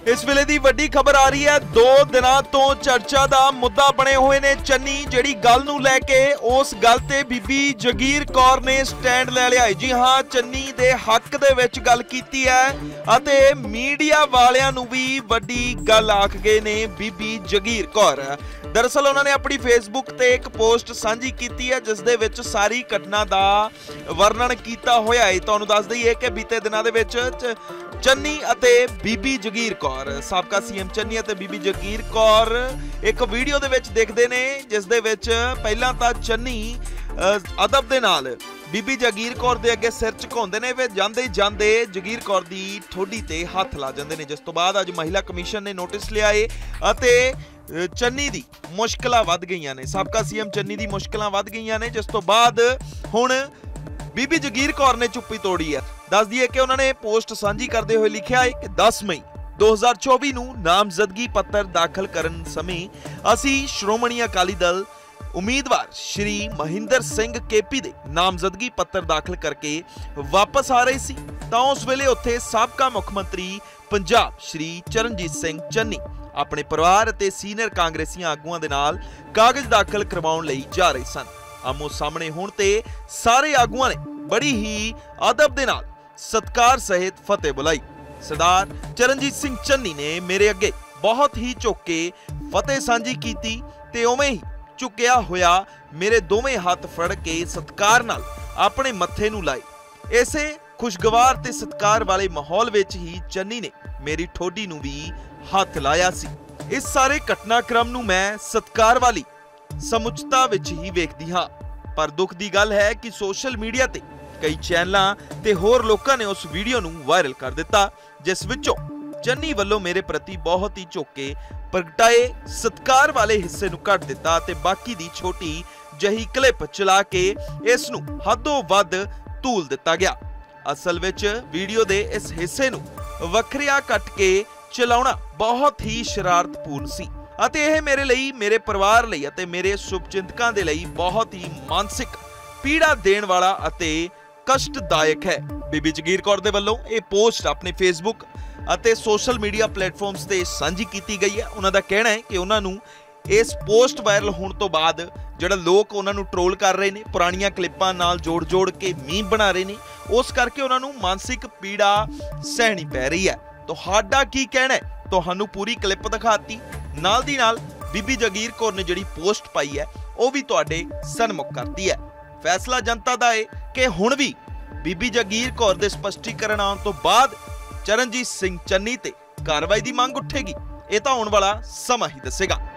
इस वेले दी वड्डी खबर आ रही है। 2 दिनां तो चर्चा दा मुद्दा बने हुए ने चन्नी, जिहड़ी गल नूं लैके उस गल ते बीबी जगीर कौर ने स्टैंड ले लिया। जी हां, चन्नी दे हक दे विच गल कीती है अते मीडिया वालियां नूं भी वड्डी गल आख गए ने बीबी जगीर कौर। दरअसल उन्होंने अपनी फेसबुक ते एक पोस्ट सांझी कीती है जिस दे विच सारी घटना दा वर्णन कीता होया है। तुहानूं दस दईए कि बीते दिनां दे विच चन्नी अते बीबी जगीर कौर, साबका सीएम चन्नी अते बीबी जगीर कौर एक वीडियो दे विच देखदे ने जिस दे विच पहलां तां चन्नी अदब दे नाल बीबी जगीर कौर दे अगे सिर झुकाउंदे ने, वे जांदे जांदे जगीर कौर दी ठोडी ते हत्थ ला जांदे ने। जिस तो बाद अज महिला कमीशन ने नोटिस लिया है अते चन्नी दी मुश्किलां वध गईयां ने, साबका सीएम चन्नी दी मुश्किलां वध गईयां ने। जिस तो बाद हुण बीबी जगीर कौर ने चुप्पी तोड़ी है। दस दिए कि उन्होंने पोस्ट सांझी करते हुए लिखा है कि 10 मई 2024 ਨੂੰ नामजदगी पत्र दाखिल करन समय असी श्रोमणी अकाली दल उम्मीदवार श्री महिंदर सिंह केपी दे नामजदगी पत्र दाखिल करके वापस आ रहे सी तां उस वेले उत्थे साबका मुख मंत्री पंजाब श्री चरणजीत सिंह चन्नी अपने परिवार ते सीनियर कांग्रेसी आगूआं दे नाल कागज दाखिल करवाउण लई जा रहे सन। आमो सामने होण ते सारे आगूआं ने बड़ी ही अदब दे नाल सत्कार सहित फतेह बुलाई। सरदार चरणजीत सिंह चन्नी ने मेरे अगे बहुत ही झुक के फतेह सांझी कीती ते उवें ही झुकिया होया मेरे दोवें हाथ फड़ के सत्कार नाल अपने मत्थे नूं लाए। इसे खुशगवार ते सत्कार वाले माहौल विच ही चन्नी ने मेरी ठोडी नूं भी हथ लाया सी। इस सारे घटनाक्रम नूं मैं सत्कार वाली समुचता विच ही वेखदी हां, पर दुख दी गल है कि सोशल मीडिया ते कई चैनलां ते होर लोकां ने उस वीडियो नूं वायरल कर दिता जिस विचों चन्नी वल्लों मेरे प्रति बहुत ही झुक के प्रगटाए सत्कार वाले हिस्से नूं कट दिता ते बाकी दी छोटी जही क्लिप चला के इस नूं हदों वध धूल दिता गया। असल विच वीडियो दे इस हिस्से नूं वखरिया कट के चलाउणा बहुत ही शरारतपूर्ण सी ਅਤੇ ਇਹ ਮੇਰੇ ਲਈ, ਮੇਰੇ ਪਰਿਵਾਰ ਲਈ ਅਤੇ ਮੇਰੇ ਸ਼ੁਭਚਿੰਤਕਾਂ ਦੇ ਲਈ ਬਹੁਤ ਹੀ ਮਾਨਸਿਕ ਪੀੜਾ ਦੇਣ ਵਾਲਾ ਅਤੇ ਕਸ਼ਟਦਾਇਕ ਹੈ। ਬੀਬੀ ਜਗੀਰ ਕੌਰ ਦੇ ਵੱਲੋਂ ਇਹ ਪੋਸਟ ਆਪਣੇ ਫੇਸਬੁੱਕ ਅਤੇ ਸੋਸ਼ਲ ਮੀਡੀਆ ਪਲੇਟਫਾਰਮਸ ਤੇ ਸਾਂਝੀ ਕੀਤੀ ਗਈ ਹੈ। ਉਹਨਾਂ ਦਾ ਕਹਿਣਾ ਹੈ ਕਿ ਉਹਨਾਂ ਨੂੰ ਇਸ ਪੋਸਟ ਵਾਇਰਲ ਹੋਣ ਤੋਂ ਬਾਅਦ ਜਿਹੜਾ ਲੋਕ ਉਹਨਾਂ ਨੂੰ ਟ੍ਰੋਲ ਕਰ ਰਹੇ ਨੇ, ਪੁਰਾਣੀਆਂ ਕਲਿੱਪਾਂ ਨਾਲ ਜੋੜ ਕੇ ਮੀਮ ਬਣਾ ਰਹੇ ਨੇ, ਉਸ ਕਰਕੇ ਉਹਨਾਂ ਨੂੰ ਮਾਨਸਿਕ ਪੀੜਾ ਸਹਿਣੀ ਪੈ ਰਹੀ ਹੈ। ਤੁਹਾਡਾ ਕੀ ਕਹਿਣਾ ਹੈ? ਤੁਹਾਨੂੰ ਪੂਰੀ ਕਲਿੱਪ ਦਿਖਾਤੀ, ਨਾਲ ਦੀ ਨਾਲ ਬੀਬੀ ਜਗੀਰ ਕੌਰ ਨੇ ਜਿਹੜੀ ਪੋਸਟ ਪਾਈ ਹੈ ਉਹ ਵੀ ਤੁਹਾਡੇ ਸਨਮੁਖ ਕਰਤੀ ਹੈ। ਫੈਸਲਾ ਜਨਤਾ ਦਾ ਹੈ ਕਿ ਹੁਣ ਵੀ ਬੀਬੀ ਜਗੀਰ ਕੌਰ ਦੇ ਸਪਸ਼ਟੀਕਰਨ ਆਉਣ ਤੋਂ ਬਾਅਦ ਚਰਨਜੀਤ ਸਿੰਘ ਚੰਨੀ ਤੇ ਕਾਰਵਾਈ ਦੀ ਮੰਗ ਉੱਠੇਗੀ। ਇਹ ਤਾਂ ਆਉਣ ਵਾਲਾ ਸਮਾਂ ਹੀ ਦੱਸੇਗਾ।